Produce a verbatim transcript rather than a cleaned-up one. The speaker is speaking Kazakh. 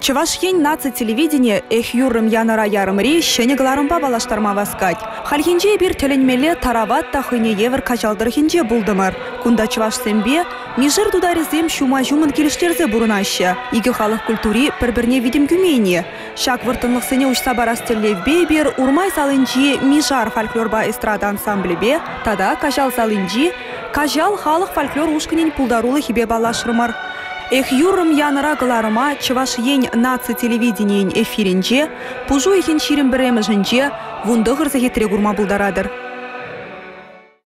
Чывашень наци телевидение эх юрым янара ярымри шенегларымба балаштарма васкать. Хальхинже бир төленмеле тарават тахыне евр кажалдыр хинже булдымыр. Кунда чывашсембе межир дударизем шума жумын келиштерзе бурынашы. Игі халық культури бір-бірне видим күмейне. Шак выртынлық сене учса барастерлевбе бер урмай салынжи мижар фольклорба эстрада ансамблебе, тада кажал салынжи, кажал халық фольклор ушканен пулдарулы хибе балашрымыр. Эх юрым янара галарыма чывашень наци телевидениен эфиринже, пужу ихин ширин біремі жінже, вунды ғырзы хетре гурма булдарадыр.